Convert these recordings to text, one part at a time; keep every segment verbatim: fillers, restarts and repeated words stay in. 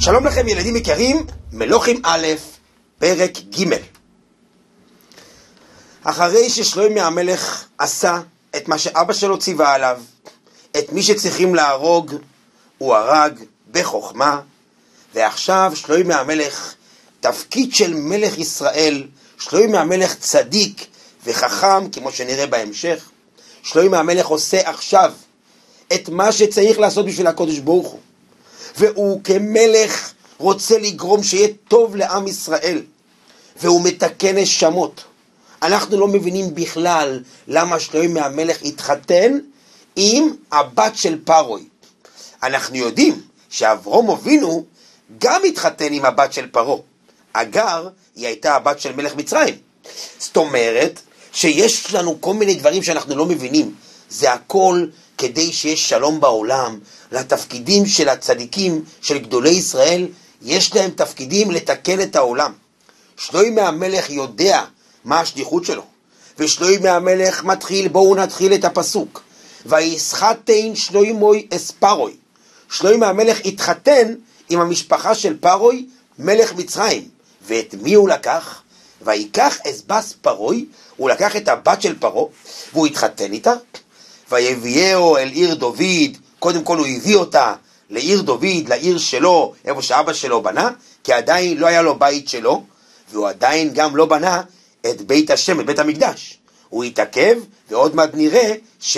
שלום לכם ילדים יקרים, מלוכים א', פרק ג'. אחרי ששלוימי המלך עשה את מה שאבא שלו ציווה עליו, את מי שצריכים להרוג, הוא הרג בחוכמה, ועכשיו שלוימי המלך, תפקיד של מלך ישראל, שלוימי המלך צדיק וחכם, כמו שנראה בהמשך, שלוימי המלך עושה עכשיו את מה שצריך לעשות בשביל הקודש ברוך הוא, והוא כמלך רוצה לגרום שיהיה טוב לעם ישראל, והוא מתקן נשמות. אנחנו לא מבינים בכלל למה שלוימי המלך התחתן עם הבת של פרעה. אנחנו יודעים שאברהם אבינו גם התחתן עם הבת של פרעה. אגר היא הייתה הבת של מלך מצרים. זאת אומרת שיש לנו כל מיני דברים שאנחנו לא מבינים. זה הכל כדי שיש שלום בעולם. לתפקידים של הצדיקים, של גדולי ישראל, יש להם תפקידים לתקן את העולם. שלוימי המלך יודע מה השליחות שלו, ושלוימי המלך מתחיל, בואו נתחיל את הפסוק. ויסחתן שלוימי אס פרעה. שלוימי המלך התחתן עם המשפחה של פרעה, מלך מצרים. ואת מי הוא לקח? ויקח אס בס פרעה, הוא לקח את הבת של פרעה, והוא התחתן איתה. ויביאהו אל עיר דוד, קודם כל הוא הביא אותה לעיר דוד, לעיר שלו, איפה שאבא שלו בנה, כי עדיין לא היה לו בית שלו, והוא עדיין גם לא בנה את בית השם, את בית המקדש. הוא התעכב, ועוד מעט נראה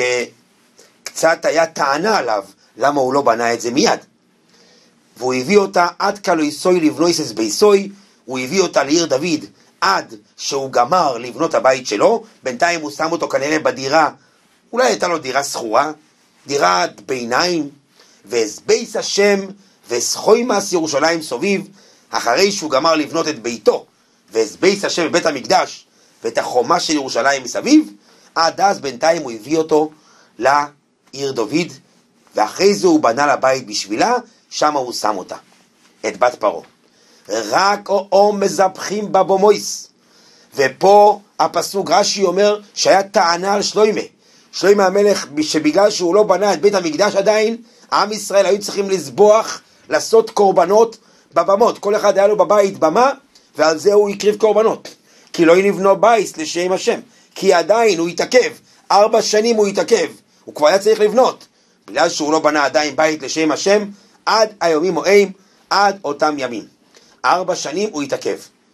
שקצת היה טענה עליו, למה הוא לא בנה את זה מיד. והוא הביא אותה עד כלויסוי לבנויס אס ביסוי, הוא הביא אותה לעיר דוד, עד שהוא גמר לבנות הבית שלו, בינתיים הוא שם אותו כנראה בדירה, אולי הייתה לו דירה סחורה, דירת ביניים, והסבייס השם וסחוימס ירושלים סוביב, אחרי שהוא גמר לבנות את ביתו, והסבייס השם בבית המקדש, ואת החומה של ירושלים מסביב, עד אז בינתיים הוא הביא אותו לעיר דוד, ואחרי זה הוא בנה לבית בשבילה, שם הוא שם אותה, את בת פרעה. רק או מזבחים בבומויס, ופה הפסוק רש"י אומר שהיה טענה על שלוימי, שלוימי המלך, שבגלל שהוא לא בנה את בית המקדש עדיין, עם ישראל היו צריכים לזבוח, לעשות קורבנות בבמות. כל אחד היה לו בבית במה, ועל זה הוא יקריב קורבנות. כי לא נבנו בית לשם השם. כי עדיין הוא יתעכב. ארבע שנים הוא יתעכב. הוא כבר היה צריך לבנות. בגלל שהוא לא בנה עדיין בית לשם השם, עד היומים מואים, עד אותם ימים. ארבע שנים הוא יתעכב.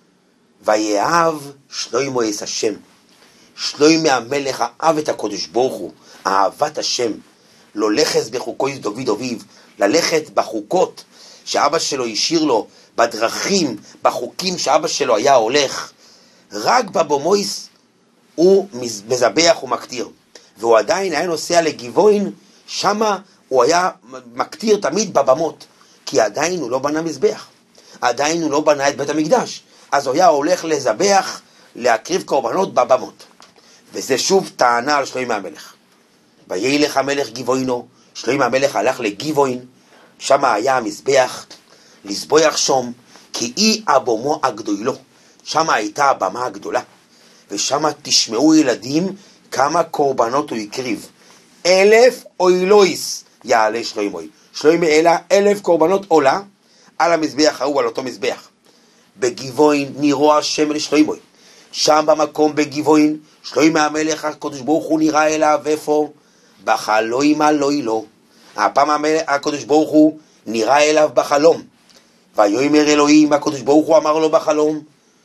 ויאהב שלוימי את השם. שלוימי המלך אהב את הקודש ברוך הוא, אהבת השם, לא לחס בחוקות דוד אביו, ללכת בחוקות שאבא שלו השאיר לו, בדרכים, בחוקים שאבא שלו היה הולך. רק בבומויס הוא מזבח ומקטיר, והוא עדיין היה נוסע לגבעון, שמה הוא היה מקטיר תמיד בבמות, כי עדיין הוא לא בנה מזבח, עדיין הוא לא בנה את בית המקדש, אז הוא היה הולך לזבח, להקריב קורבנות בבמות. וזה שוב טענה על שלוימי המלך. וילך המלך גבעונו, שלוימי המלך הלך לגבעון, שם היה המזבח, לזבוח שום, כי אי הבומו הגדולו, שם הייתה הבמה הגדולה, ושם תשמעו ילדים כמה קורבנות הוא יקריב. אלף אוילויס יעלה שלוימי. שלוימי העלה אלף קורבנות עולה על המזבח ההוא, על אותו מזבח. בגבעון נראו השם לשלוימי. שם במקום בגבעון, שלוימי המלך הקדוש ברוך הוא נראה אליו, איפה? בחלום אלוהי לו. הפעם המלך הקדוש ברוך הוא נראה אליו בחלום. ויאמר אלוהים, הקדוש ברוך הוא אמר לו בחלום,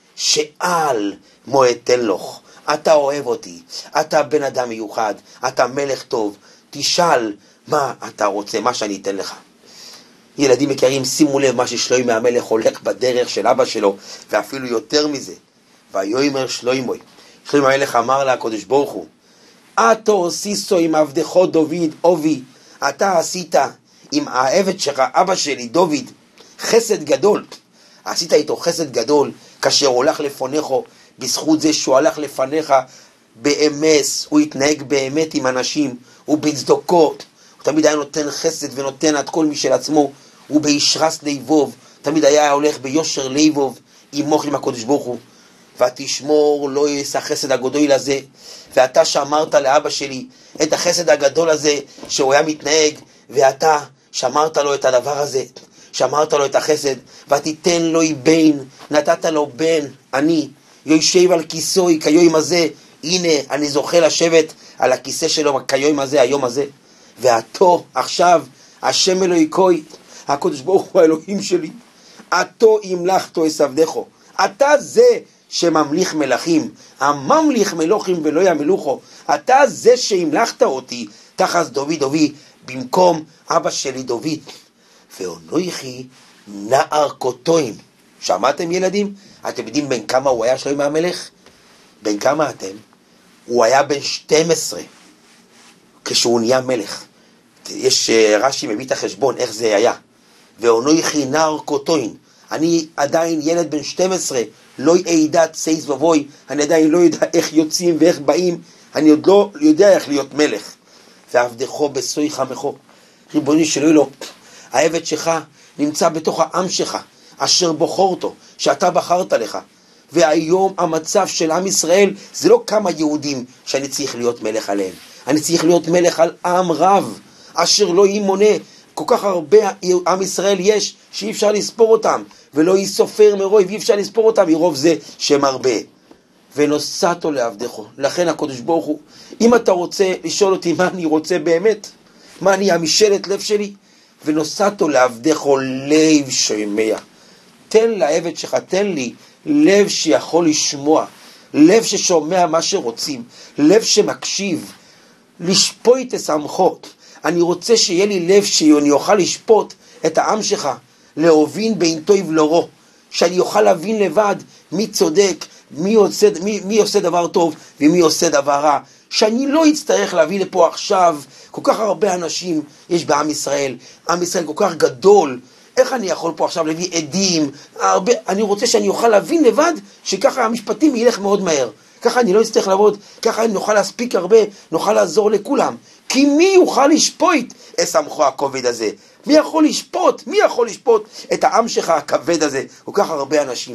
שאל מה אתן לך, אתה אוהב אותי, אתה בן אדם מיוחד, אתה מלך טוב, תשאל מה אתה רוצה, מה שאני אתן לך. ילדים יקרים, שימו לב מה ששלוימי המלך הולך בדרך של אבא שלו, ואפילו יותר מזה. ויאמר שלוימי, שלוימי המלך אמר לה הקדוש ברוך הוא, אתו עשיסו עם עבדך דוד אובי, אתה עשית עם העבד שלך, אבא שלי דוד, חסד גדול. עשית איתו חסד גדול, כאשר הוא הולך לפניך, בזכות זה שהוא הלך לפניך באמס, הוא התנהג באמת עם אנשים, הוא בצדוקות, הוא תמיד היה נותן חסד ונותן את כל מי של עצמו, הוא בישרס ליבוב, תמיד היה הולך ביושר ליבוב, עמוך עם הקדוש ברוך הוא. ותשמור לא יעשה החסד הגדול הזה, ואתה שמרת לאבא שלי את החסד הגדול הזה שהוא היה מתנהג, ואתה שמרת לו את הדבר הזה שמרת לו את החסד, ותיתן לו בן, נתת לו בן, אני, יושב על כיסוי כיום הזה, הנה אני זוכה לשבת על הכיסא שלו כיום הזה, היום הזה, ואתו עכשיו, השם אלוהיקוי, הקדוש ברוך הוא האלוהים שלי, אתו ימלכתו עשבדךו, אתה זה שממליך מלכים, הממליך מלוכים ולא ימלוכו, אתה זה שהמלכת אותי תחת דוד אבי, במקום אבא שלי דוד, ואנוכי נער קטון. שמעתם ילדים? אתם יודעים בין כמה הוא היה שלמה המלך? בין כמה אתם? הוא היה בן שתים עשרה כשהוא נהיה מלך. יש רש"י מביא את החשבון איך זה היה. ואנוכי נער קטון, אני עדיין ילד בן שתים עשרה, לא ידע צייס ובוי, אני עדיין לא יודע איך יוצאים ואיך באים, אני עוד לא יודע איך להיות מלך. ועבדכו בסויך עמכו, ריבוני שלו לו, העבד שלך נמצא בתוך העם שלך, אשר בוחר אותו, שאתה בחרת לך. והיום המצב של עם ישראל זה לא כמה יהודים שאני צריך להיות מלך עליהם, אני צריך להיות מלך על עם רב, אשר לא ימונה. כל כך הרבה עם ישראל יש שאי אפשר לספור אותם, ולא יסופר מרוי, ואי אפשר לספור אותם מרוב זה שהם הרבה. ונוסעתו לעבדךו. לכן הקדוש ברוך הוא, אם אתה רוצה לשאול אותי מה אני רוצה באמת, מה אני המשאלת לב שלי, ונוסעתו לעבדךו לב שומע. תן לעבד שלך, תן לי לב שיכול לשמוע, לב ששומע מה שרוצים, לב שמקשיב, לשפוט את סמכות. אני רוצה שיהיה לי לב שאני אוכל לשפוט את העם שלך, להובין בין טוב ולרע, שאני אוכל להבין לבד מי צודק, מי עושה, מי, מי עושה דבר טוב ומי עושה דבר רע, שאני לא אצטרך להביא לפה עכשיו. כל כך הרבה אנשים יש בעם ישראל, עם ישראל כל כך גדול, איך אני יכול פה עכשיו להביא עדים הרבה, אני רוצה שאני אוכל להבין לבד שככה המשפטים ילך מאוד מהר, ככה אני לא אצטרך לעבוד, ככה אני נוכל להספיק הרבה, נוכל לעזור לכולם. כי מי יוכל לשפוט את סמכו הכבד הזה? מי יכול לשפוט? מי יכול לשפוט את העם שלך הכבד הזה? כל כך הרבה אנשים.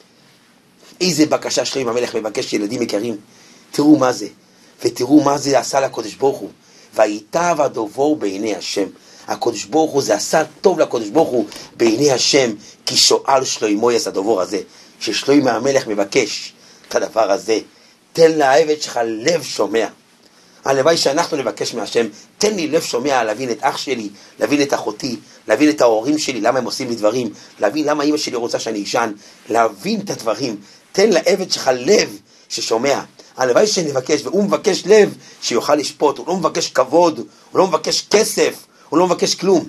איזה בקשה שלמה המלך מבקש, ילדים יקרים, תראו מה זה, ותראו מה זה עשה לקדוש ברוך הוא. וייטב הדבור בעיני השם. הקדוש ברוך הוא, זה עשה טוב לקדוש ברוך הוא בעיני השם, כי שואל שלמה את הדבור הזה, ששלמה המלך מבקש את הדבר הזה. תן לעבד שלך לב שומע. הלוואי שאנחנו נבקש מהשם, תן לי לב שומע להבין את אח שלי, להבין את אחותי, להבין את ההורים שלי, למה הם עושים לי דברים, להבין למה אמא שלי רוצה שאני ישן, להבין את הדברים. תן לעבד שלך לב ששומע. הלוואי שנבקש, והוא מבקש לב שיוכל לשפוט, הוא לא מבקש כבוד, הוא לא מבקש כסף, הוא לא מבקש כלום.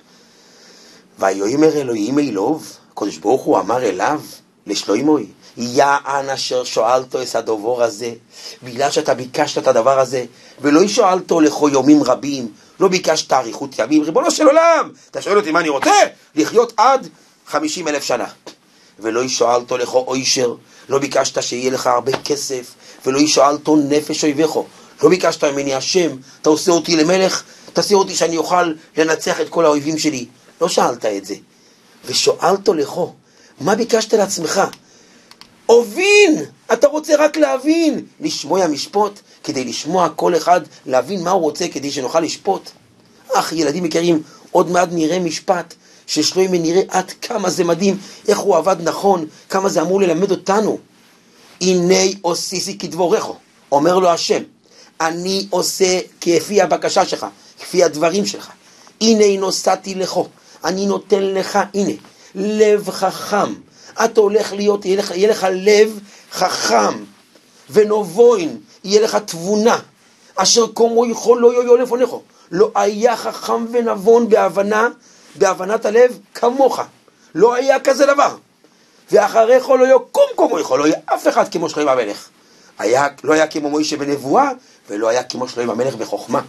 ויאמר אלוהים אלוב, הקדוש ברוך הוא אמר אליו, לשלמה, יען אשר שואלתו את הדבר הזה, בגלל שאתה ביקשת את הדבר הזה, ולא שואלתו לכו יומים רבים, לא ביקשת אריכות ימים, ריבונו של עולם, אתה שואל אותי מה אני רוצה? לחיות עד חמישים אלף שנה. ולא שואלתו לכו אוישר, לא ביקשת שיהיה לך הרבה כסף, ולא שואלתו נפש אויבךו, לא ביקשת ממני השם, אתה עושה אותי למלך, תעשה אותי שאני אוכל לנצח את כל האויבים שלי. לא שאלת את זה. ושואלתו לכו, מה ביקשת לעצמך? אובין, אתה רוצה רק להבין, לשמוע משפוט, כדי לשמוע כל אחד, להבין מה הוא רוצה כדי שנוכל לשפוט. אך ילדים יקרים, עוד מעט נראה משפט, ששלמה נראה עד כמה זה מדהים, איך הוא עבד נכון, כמה זה אמור ללמד אותנו. הנה עושיסי כדבורך, אומר לו השם, אני עושה כפי הבקשה שלך, כפי הדברים שלך. הנה נוסעתי לך, אני נותן לך, הנה, לב חכם. אתה הולך להיות, יהיה לך, יהיה לך לב חכם ונובוין, יהיה לך תבונה, אשר כמו יכול לא יהיו לפניך. לא היה חכם ונבון בהבנה, בהבנת הלב כמוך. לא היה כזה דבר. ואחריך לא יקום כמו יכול, לא היה אף אחד כמו שלמה המלך. היה, לא היה כמו מוישה בנבואה, ולא היה כמו שלמה המלך בחוכמה.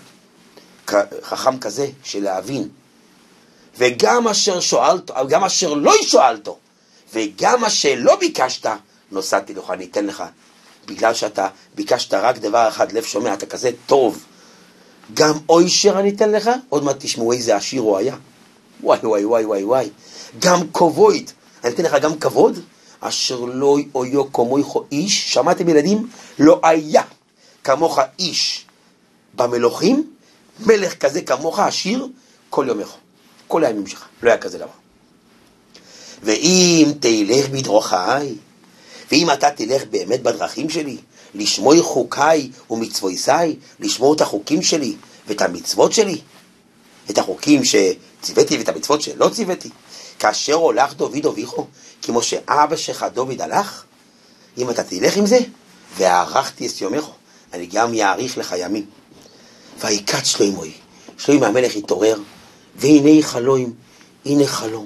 חכם כזה של להבין. וגם אשר שואלת, גם אשר לא שואלתו, וגם אשר לא ביקשת, נוסעתי לך, אני אתן לך. בגלל שאתה ביקשת רק דבר אחד, לב שומע, אתה כזה טוב. גם אוישר אני אתן לך, עוד מעט תשמעו איזה עשיר הוא היה. וואי וואי וואי וואי וואי. גם כבוד, אני אתן לך גם כבוד, אשר לא יהיו כמוך איש, שמעתם ילדים? לא היה כמוך איש במלוכים, מלך כזה כמוך עשיר, כל יומך, כל הימים שלך, לא היה כזה דבר. ואם תלך בדרכי, ואם אתה תלך באמת בדרכים שלי, לשמור חוקיי ומצוותיי, לשמור את החוקים שלי ואת המצוות שלי, את החוקים שציוויתי ואת המצוות שלא ציוויתי, כאשר הולך דוד אביכו, כמו שאבא שלך דוד הלך, אם אתה תלך עם זה, והארכתי את יומך, אני גם יאריך לך ימים. ויקץ שלמה, שלמה המלך התעורר, והנה חלום, הנה חלום.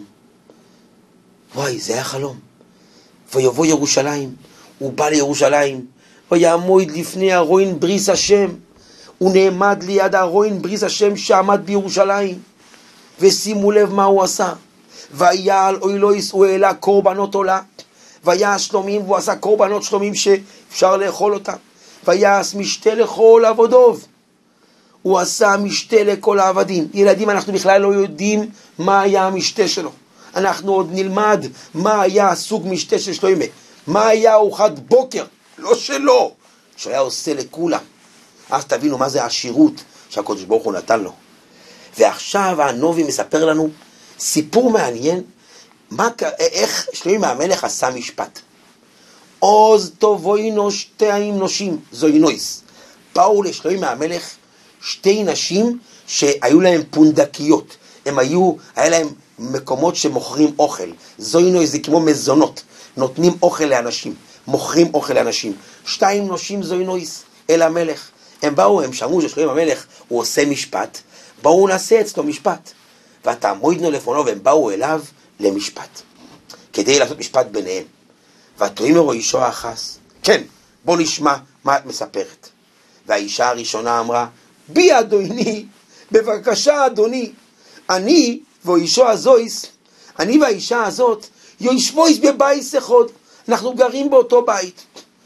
וואי, זה היה חלום. ויבוא ירושלים, הוא בא לירושלים, ויעמוד לפני ארון בריס השם, הוא נעמד ליד ארון בריס השם שעמד בירושלים, ושימו לב מה הוא עשה. ויעל אוילויס, הוא העלה קורבנות עולה, ויעש שלומים, והוא עשה קורבנות שלומים שאפשר לאכול אותם, ויעש משתה לכל עבודוב, הוא עשה משתה לכל העבדים. ילדים, אנחנו בכלל לא יודעים מה היה המשתה שלו, אנחנו עוד נלמד מה היה הסוג משתה של שלמה, מה היה ארוחת בוקר, לא שלו, שהיה עושה לכולם. אז תבינו מה זה העשירות שהקדוש ברוך הוא נתן לו. ועכשיו הנובי מספר לנו סיפור מעניין, מה, איך שלמה המלך עשה משפט. עוז טובוינו שתיים נושים, זוינויס. באו לשלמה המלך שתי נשים שהיו להם פונדקיות, הם היו, היה להם מקומות שמוכרים אוכל. זוינויס זה כמו מזונות, נותנים אוכל לאנשים, מוכרים אוכל לאנשים. שתיים נושים זוינויס אל המלך. הם באו, הם שמעו ששלמה המלך הוא עושה משפט, באו נעשה אצלו משפט. ותעמודנו לפונו, והם באו אליו למשפט, כדי לעשות משפט ביניהם. ותאמר אישו האחס, כן, בוא נשמע מה את מספרת. והאישה הראשונה אמרה, בי אדוני, בבקשה אדוני, אני ואישו הזויס, אני והאישה הזאת, יושבויס בבית אחד, אנחנו גרים באותו בית.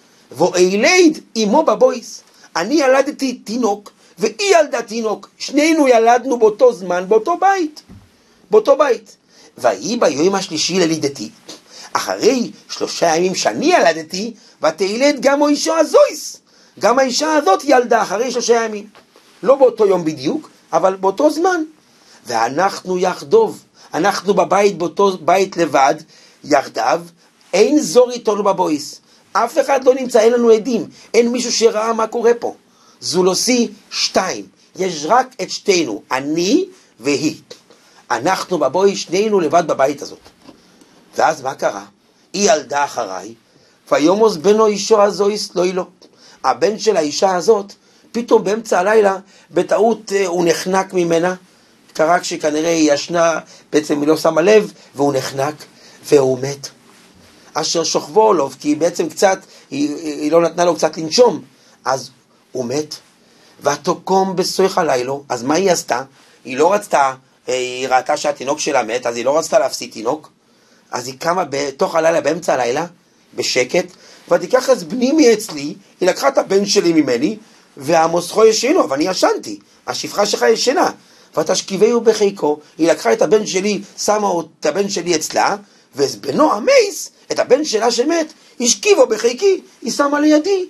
ואילד אמו בבויס, אני ילדתי תינוק, והיא ילדה תינוק, שנינו ילדנו באותו זמן, באותו בית, באותו בית. והיא ביום השלישי ללידתי, אחרי שלושה ימים שאני ילדתי, ותילד גם האישה הזויס, גם האישה הזאת ילדה אחרי שלושה ימים, לא באותו יום בדיוק, אבל באותו זמן. ואנחנו יחדוב, אנחנו בבית, באותו בית לבד, יחדיו, אין זור איתנו בבויס, אף אחד לא נמצא, אין לנו עדים, אין מישהו שראה מה קורה פה. זולוסי שתיים, יש רק את שתינו, אני והיא. אנחנו בבוי שנינו לבד בבית הזאת. ואז מה קרה? היא ילדה אחריי, ויומוס בנו אישו הזויס לא אילו. הבן של האישה הזאת, פתאום באמצע הלילה, בטעות הוא נחנק ממנה, קרה כשכנראה היא ישנה, בעצם היא לא שמה לב, והוא נחנק, והוא מת. אשר שוכבו לו, כי בעצם קצת, היא, היא לא נתנה לו קצת לנשום, אז הוא מת. ותוקום בסויך הלילו, אז מה היא עשתה? היא לא רצתה, היא ראתה שהתינוק שלה מת, אז היא לא רצתה להפסיד תינוק, אז היא קמה בתוך הלילה, באמצע הלילה, בשקט, ותיקח אז בני מאצלי, היא לקחה את הבן שלי ממני, והמוסכו ישנו, אבל אני ישנתי, השפחה שלך ישנה, ותשכיבהו בחיקו, היא לקחה את הבן שלי, שמה את הבן שלי אצלה, ובנו המייס, את הבן שלה שמת, השכיבו בחיקי, היא שמה לידי,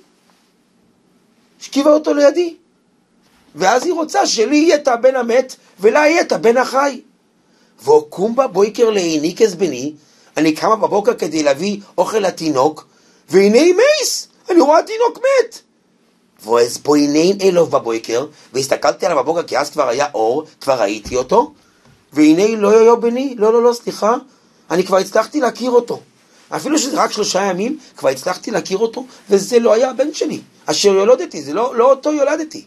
השכיבה אותו לידי, ואז היא רוצה שלי יהיה את הבן המת, ולה יהיה את הבן החי. ואוקום בבוקר להיניקס בני, אני קמה בבוקר כדי להביא אוכל לתינוק, והנה מייס, אני רואה תינוק מת. ואז בוינן אלוב בבוקר, והסתכלתי עליו בבוקר, כי אז כבר היה אור, כבר ראיתי אותו, והנה לא יהיה בני, לא לא לא סליחה, אני כבר הצלחתי להכיר אותו. אפילו שזה רק שלושה ימים, כבר הצלחתי להכיר אותו, וזה לא היה הבן שלי, אשר יולדתי, זה לא, לא אותו יולדתי.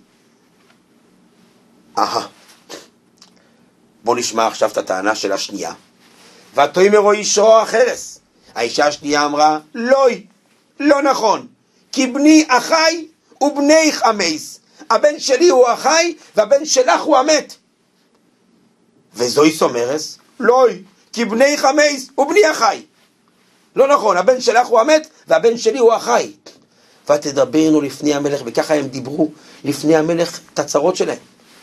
אהה. בוא נשמע עכשיו את הטענה של השנייה. ותאמר אישו החרס. האישה השנייה אמרה, לא, לא נכון, כי בני אחי ובני חמייס. הבן שלי הוא החי, והבן שלך הוא המת. וזוהי סומרס, לא, כי בני חמייס ובני החי. לא נכון, הבן שלך הוא המת, והבן שלי הוא החי. ותדברנו לפני המלך, וככה הם דיברו לפני המלך את הצרות שלהם.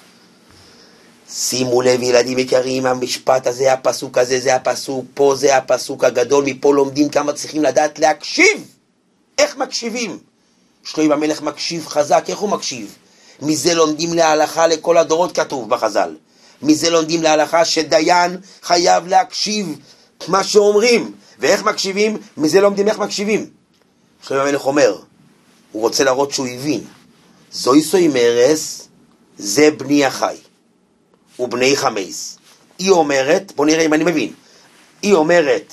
שימו לב ילדים יקרים, המשפט הזה, הפסוק הזה, זה הפסוק, פה זה הפסוק הגדול, מפה לומדים כמה צריכים לדעת להקשיב. איך מקשיבים? שלמה המלך מקשיב חזק, איך הוא מקשיב? מזה לומדים להלכה לכל הדורות כתוב בחז"ל. מזה לומדים להלכה שדיין חייב להקשיב מה שאומרים. ואיך מקשיבים? מזה לומדים איך מקשיבים. שלמה המלך אומר, הוא רוצה להראות שהוא הבין. זוי סוי מרס, זה בני החי, ובני חמייס. היא אומרת, בוא נראה אם אני מבין, היא אומרת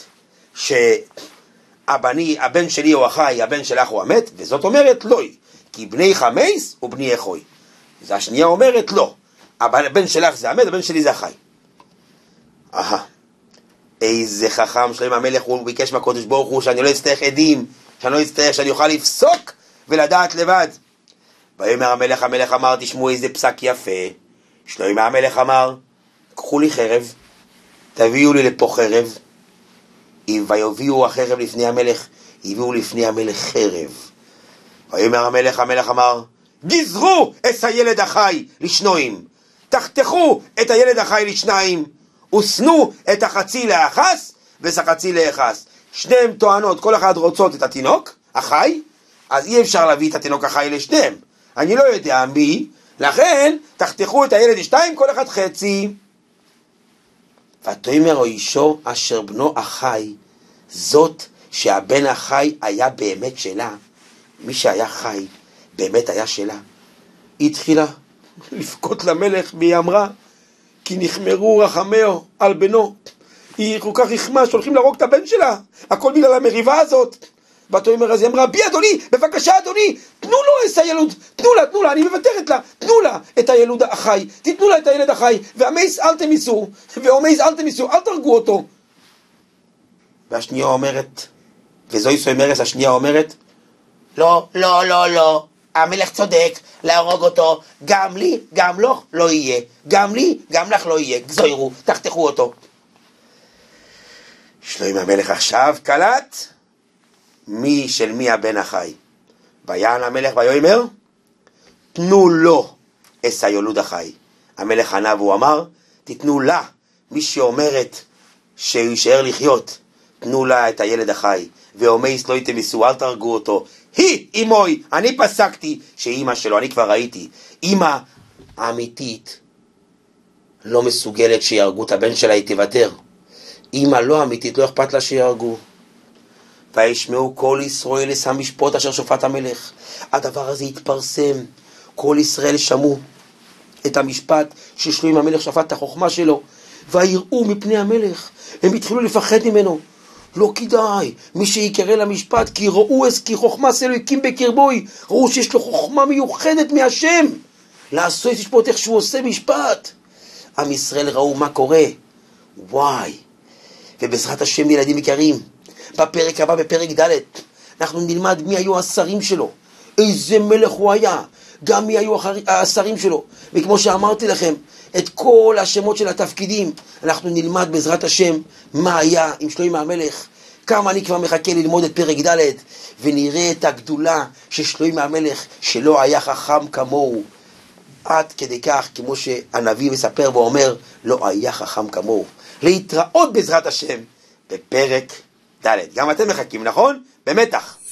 שהבני, הבן שלי הוא החי, הבן שלך הוא המת, וזאת אומרת לא, כי בני חמייס ובני אחוי. אז השנייה אומרת לא, הבן שלך זה המת, הבן שלי זה החי. אהה, איזה חכם שלמה המלך, הוא ביקש מהקודש ברוך הוא שאני לא אצטרך עדים, שאני לא אצטרך, שאני אוכל לפסוק ולדעת לבד. ויאמר המלך, המלך אמר, תשמעו איזה פסק יפה. שלמה המלך אמר, קחו לי חרב, תביאו לי לפה חרב. ויביאו החרב לפני המלך, הביאו לפני המלך חרב. ויאמר המלך, המלך אמר, גזרו את הילד החי לשניים, תחתכו את הילד החי לשניים, וסנו את החצי לאחס ואת החצי לאחס. שניהם טוענות, כל אחד רוצות את התינוק החי, אז אי אפשר להביא את התינוק החי לשניהם. אני לא יודע מי, לכן תחתכו את הילד לשתיים, כל אחד חצי. ותאמר אישו אשר בנו החי, זאת שהבן החי היה באמת שלה, מי שהיה חי באמת היה שלה. היא התחילה לפקות למלך, והיא אמרה, כי נחמרו רחמהו על בנו. היא כל כך רחמה שהולכים להרוג את הבן שלה, הכל בגלל המריבה הזאת. ותאמר אז היא אמרה, בי אדוני, בבקשה אדוני, תנו לו את הילוד, תנו לה, תנו לה, אני מוותרת לה, תנו לה את הילוד החי, תתנו לה את הילד החי, והמייס אל תמיסו, והמייס אל תמיסו, אל תרגו אותו. והשנייה אומרת, וזוהי סוי מרס, השנייה אומרת, לא, לא, לא, לא, המלך צודק, להרוג אותו, גם לי, גם לו, לא יהיה, גם לי, גם לך לא יהיה, גזוירו, תחתכו אותו. שלמה המלך עכשיו קלט, מי של מי הבן החי. ויען המלך ויאמר, תנו לו את הילוד החי. המלך ענה והוא אמר, תתנו לה, מי שאומרת שהוא יישאר לחיות, תנו לה את הילד החי. ואומייס לא יתמיסו, אל תרגו אותו. היא, אמוי, אני פסקתי שאימא שלו, אני כבר ראיתי, אימא אמיתית לא מסוגלת שירגו את הבן שלה, היא תוותר. אימא לא אמיתית, לא אכפת לה שירגו. וישמעו כל ישראל את המשפט אשר שופט המלך. הדבר הזה התפרסם, כל ישראל שמעו את המשפט ששלמה המלך שפט את החוכמה שלו, ויראו מפני המלך, הם התחילו לפחד ממנו. לא כדאי, מי שיקרא למשפט, כי ראו אז כי חוכמה סלו הקים בקרבוי, ראו שיש לו חוכמה מיוחדת מהשם, לעשות את משפט איך שהוא עושה משפט. עם ישראל ראו מה קורה, וואי, ובעזרת השם ילדים יקרים, בפרק הבא, בפרק ד', אנחנו נלמד מי היו השרים שלו, איזה מלך הוא היה, גם מי היו השרים שלו, וכמו שאמרתי לכם, את כל השמות של התפקידים, אנחנו נלמד בעזרת השם מה היה עם שלמה המלך. כמה אני כבר מחכה ללמוד את פרק ד', ונראה את הגדולה של שלמה המלך, שלא היה חכם כמוהו, עד כדי כך כמו שהנביא מספר ואומר, לא היה חכם כמוהו. להתראות בעזרת השם בפרק ד'. גם אתם מחכים, נכון? במתח.